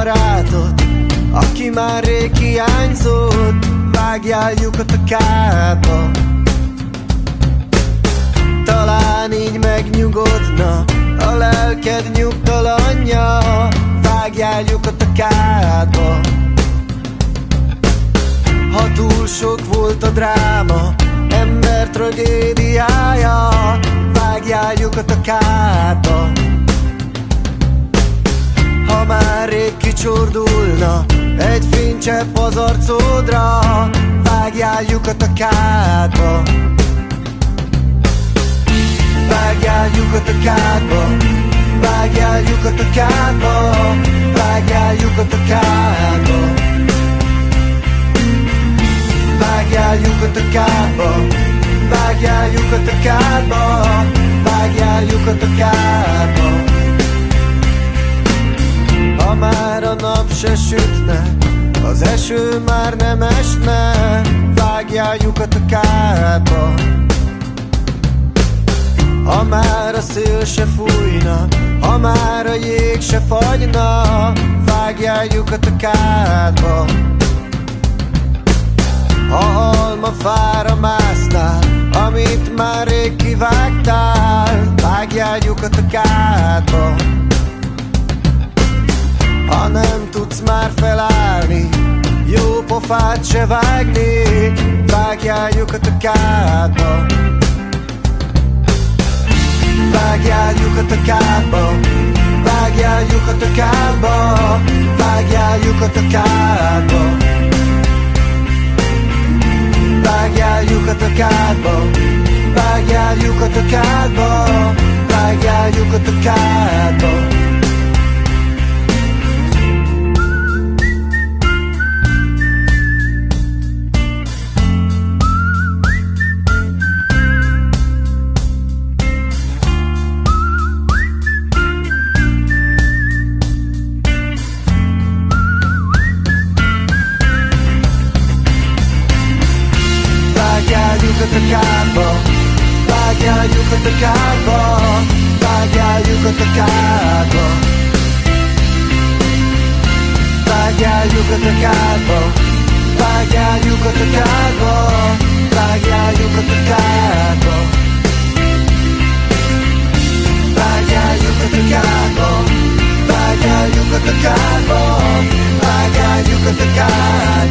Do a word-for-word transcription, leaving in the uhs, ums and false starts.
barátot, aki már rég hiányzott, vágjál lyukat a kádba. Talán így megnyugodna a lelked nyugtalanja, vágjál lyukat a kádba. Ha túl sok volt a dráma, ember tragédiája, vágjál lyukat a kádba. Ha már rég kicsordulna egy fénycsepp az arcodra, vágjál lyukat a kádba. Vágjál lyukat a kádba, vágjál lyukat a kádba, vágjál lyukat a kádba. Vágjál lyukat a kádba, vágjál lyukat a kádba, vágjál lyukat a kádba. Ha már a nap se sütne, az eső már nem esne, vágjál lyukat a kádba. Ha már a szél se fújna, ha már a jég se fagyna, vágjál lyukat a kádba. Ha almafára másznál, amit már rég kivágtál, vágjál lyukat a kádba. Ha nem tudsz már felállni, jó pofát se vágni, vágjál lyukat a kádba. Vágjál lyukat a kádba, vágjál lyukat a kádba, vágjál lyukat a kádba. Vágjál lyukat a kádba, vágjál lyukat a kádba, vágjál lyukat a kádba. Vágjál lyukat a kádba, vágjál lyukat a kádba, vágjál lyukat a kádba. Vágjál lyukat a kádba, vágjál lyukat a kádba, vágjál lyukat a kádba. Vágjál lyukat a kádba, vágjál lyukat a kádba, vágjál lyukat a kádba.